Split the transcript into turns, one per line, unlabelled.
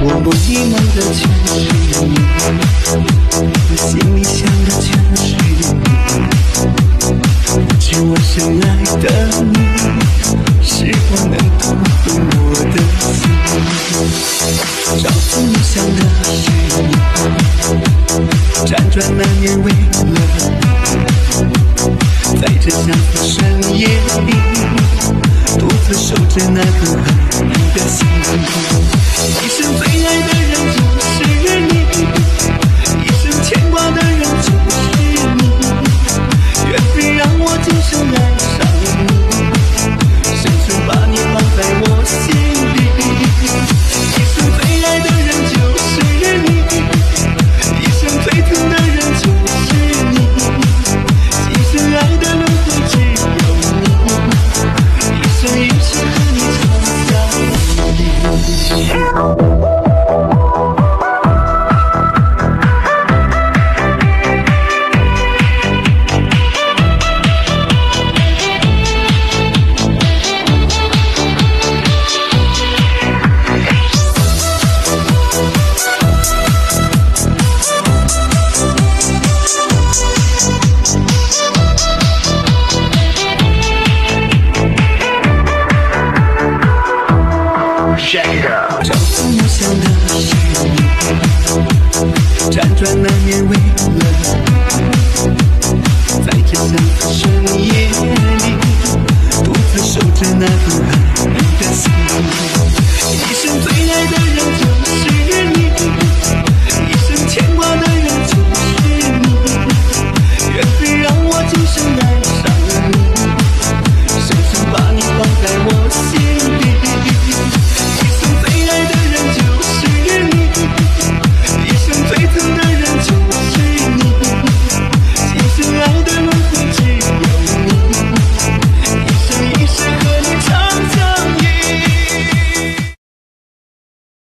我梦里梦的全是你，我心里想的全是你，是我深爱的你，是否能读懂我的心？朝思暮想的是你，辗转难眠为了你，在这相思深夜里，独自守着那颗爱你的心。一生最爱的人就是你，一生牵挂的人就是你，缘分让我今生爱上你，深深把你放在我心里。一生最爱的人就是你，一生最疼的人就是你，今生爱的轮回只有你，一生一世和你长相依。朝思暮想的是你，辗转难眠为了你，在这相思深夜里，独自守着那份爱